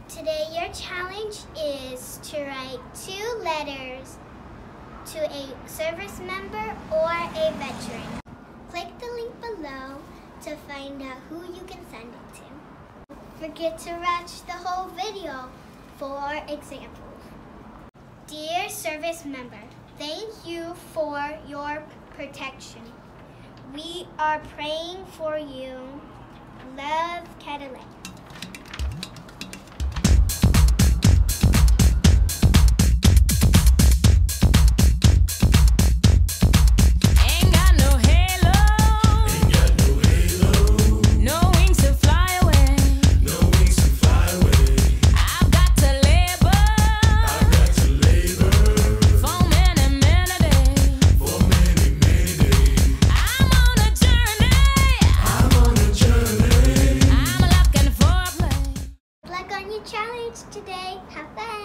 Today your challenge is to write 2 letters to a service member or a veteran. Click the link below to find out who you can send it to. Don't forget to watch the whole video for examples. Dear service member, thank you for your protection. We are praying for you. Love, Cadillac. Challenge today. Have fun.